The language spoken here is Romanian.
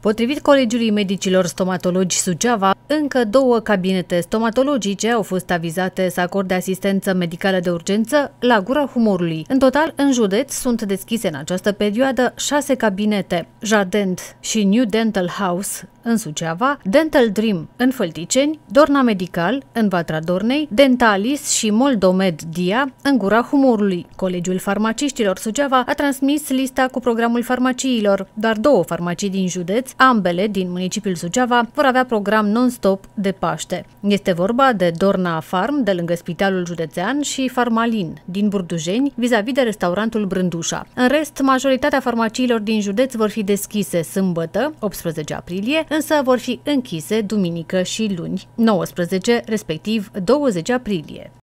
Potrivit Colegiului Medicilor Stomatologi Suceava, încă 2 cabinete stomatologice au fost avizate să acorde asistență medicală de urgență la Gura Humorului. În total, în județ sunt deschise în această perioadă 6 cabinete: Jadent și New Dental House în Suceava, Dental Dream în Fălticeni, Dorna Medical în Vatra Dornei, Dentalis și Moldomed Dia în Gura Humorului. Colegiul Farmaciștilor Suceava a transmis lista cu programul farmaciilor. Doar 2 farmacii din județ, ambele din municipiul Suceava, vor avea program non-stop de Paște. Este vorba de Dorna Farm, de lângă Spitalul Județean, și Farmalin, din Burdujeni, vis-a-vis de restaurantul Brândușa. În rest, majoritatea farmaciilor din județ vor fi deschise sâmbătă, 18 aprilie, însă vor fi închise duminică și luni, 19, respectiv 20 aprilie.